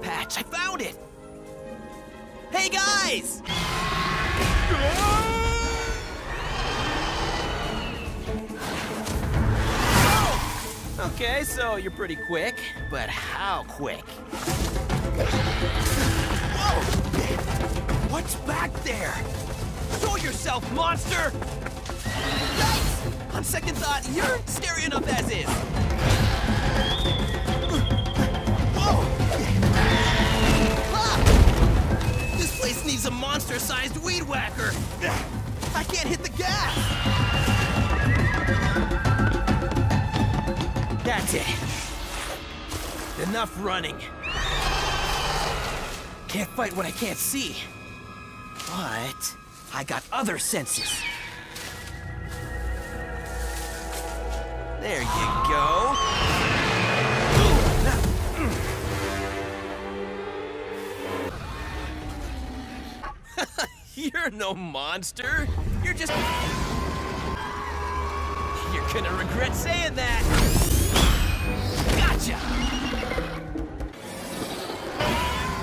patch. I found it! Hey, guys! Oh! Okay, so you're pretty quick, but how quick? Whoa! What's back there? Show yourself, monster! Yikes! On second thought, you're scary enough as is. Whoa! Ah! This place needs a monster-sized weed whacker. I can't hit the gas. That's it. Enough running. Can't fight what I can't see. But I got other senses. There you go. You're no monster. You're just... You're gonna regret saying that. Gotcha!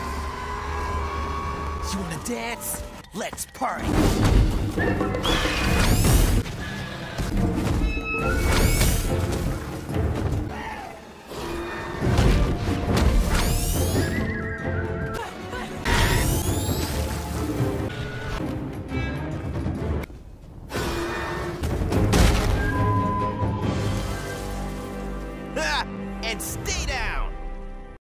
You wanna dance? Let's party.